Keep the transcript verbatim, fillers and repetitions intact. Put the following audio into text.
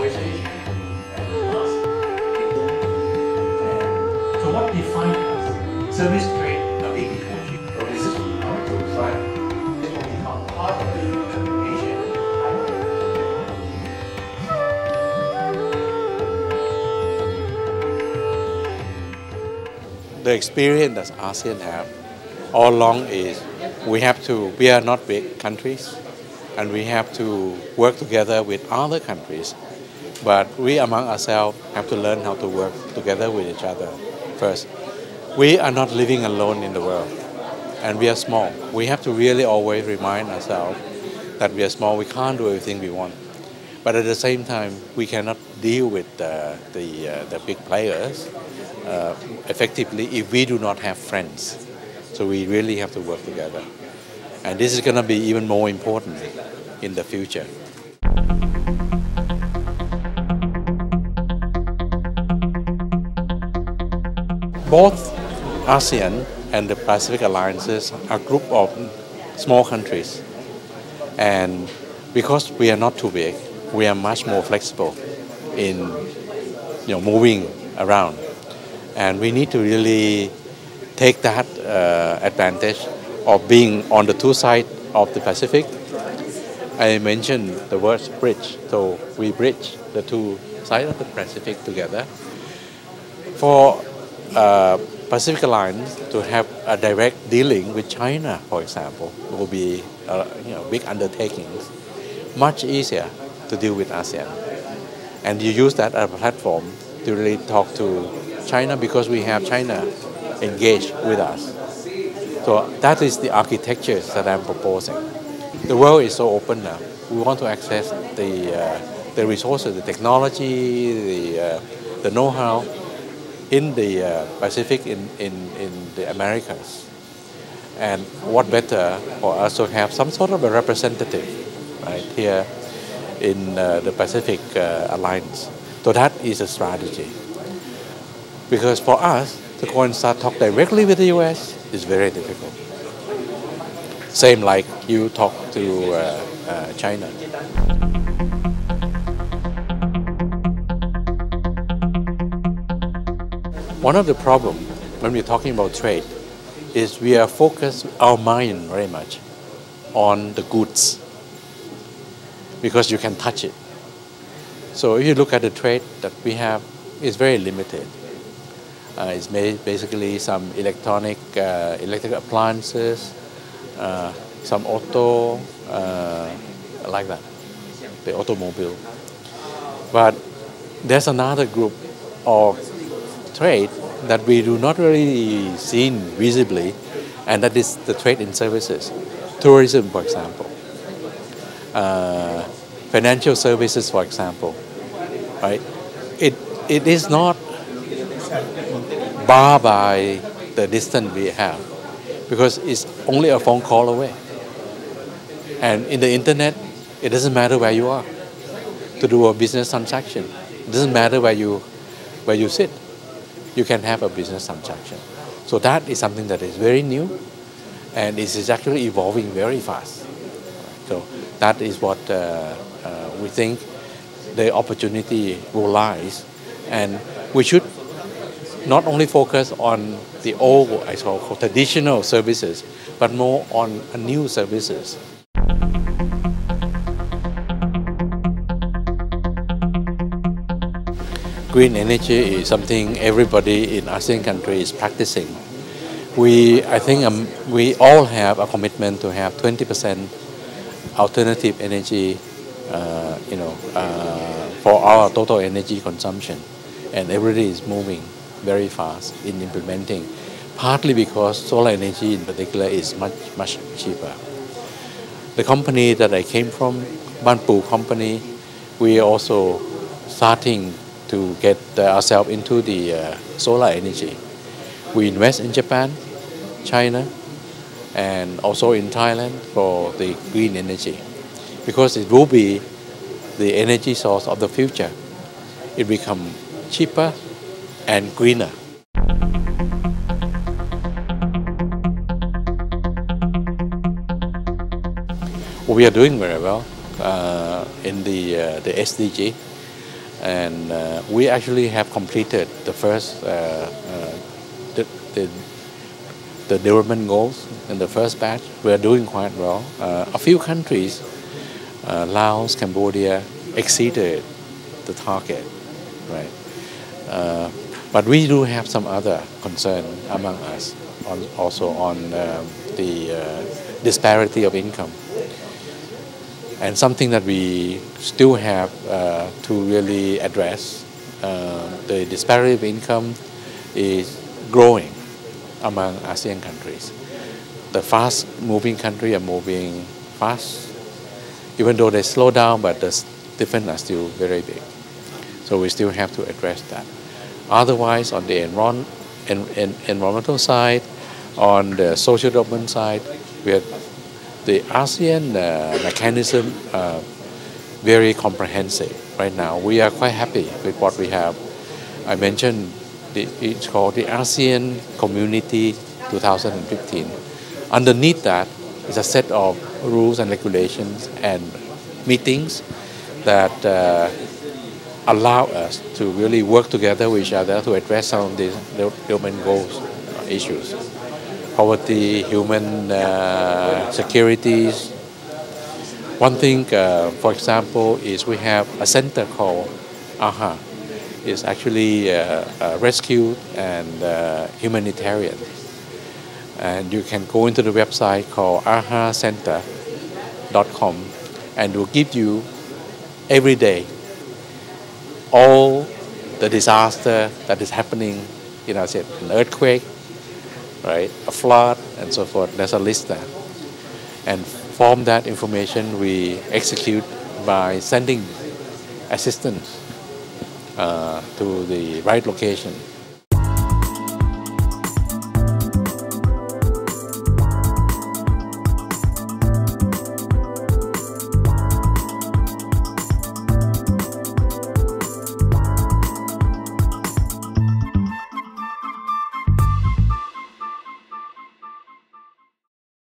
Southeast Asia and us in and so what defines us? Service trade, a big ecology. So this is how to try. This will become part of the Asian island. The experience that ASEAN have all along is we have to, we are not big countries, and we have to work together with other countries. But we among ourselves have to learn how to work together with each other first. We are not living alone in the world, and we are small. We have to really always remind ourselves that we are small, we can't do everything we want. But at the same time, we cannot deal with uh, the, uh, the big players uh, effectively if we do not have friends. So we really have to work together. And this is going to be even more important in the future. Both ASEAN and the Pacific Alliances are a group of small countries. And because we are not too big, we are much more flexible in you know, moving around. And we need to really take that uh, advantage of being on the two sides of the Pacific. I mentioned the word bridge, so we bridge the two sides of the Pacific together. For uh, Pacific Alliance to have a direct dealing with China, for example, will be uh, you know, big undertakings, much easier to deal with ASEAN. And you use that as a platform to really talk to China because we have China engaged with us. So that is the architecture that I'm proposing. The world is so open now. We want to access the, uh, the resources, the technology, the, uh, the know-how in the uh, Pacific, in, in, in the Americas. And what better for us to have some sort of a representative right here in uh, the Pacific uh, Alliance. So that is a strategy. Because for us to go and start talk directly with the U S is very difficult. Same like you talk to uh, uh, China. One of the problems when we're talking about trade is we are focused our mind very much on the goods because you can touch it. So if you look at the trade that we have, it's very limited. Uh, it's made basically some electronic, uh, electrical appliances, uh, some auto, uh, like that, the automobile. But there's another group of trade that we do not really see visibly, and that is the trade in services. Tourism, for example. Uh, financial services, for example. Right? It, it is not barred by the distance we have, because it's only a phone call away. And in the internet, it doesn't matter where you are to do a business transaction. It doesn't matter where you, where you sit. You can have a business transaction. So that is something that is very new, and it is actually evolving very fast. So that is what uh, uh, we think the opportunity will lies, and we should not only focus on the old, I call traditional services, but more on new services. Green energy is something everybody in ASEAN countries is practicing. We, I think um, we all have a commitment to have twenty percent alternative energy, uh, you know, uh, for our total energy consumption, and everybody is moving very fast in implementing, partly because solar energy in particular is much, much cheaper. The company that I came from, Banpu company, we are also starting to get ourselves into the uh, solar energy. We invest in Japan, China, and also in Thailand for the green energy, because it will be the energy source of the future. It becomes cheaper and greener. We are doing very well uh, in the, uh, the S D G. and uh, we actually have completed the first uh, uh, the, the, the development goals in the first batch. We are doing quite well. Uh, a few countries, uh, Laos, Cambodia, exceeded the target, right? Uh, but we do have some other concern among us, on, also on um, the uh, disparity of income. And something that we still have uh, to really address, uh, the disparity of income is growing among ASEAN countries. The fast-moving countries are moving fast, even though they slow down, but the difference are still very big. So we still have to address that. Otherwise, on the enron en en environmental side, on the social development side, we have the ASEAN uh, mechanism uh, very comprehensive right now. We are quite happy with what we have. I mentioned the, it's called the ASEAN Community two thousand fifteen. Underneath that is a set of rules and regulations and meetings that uh, allow us to really work together with each other to address some of these development goals uh, issues. Poverty, human uh, securities. One thing, uh, for example, is we have a center called AHA. It's actually uh, uh, rescue and uh, humanitarian. And you can go into the website called aha center dot com, and it will give you every day all the disaster that is happening, you know, say an earthquake, right, a flood, and so forth. There's a list there. And from that information, we execute by sending assistance uh, to the right location.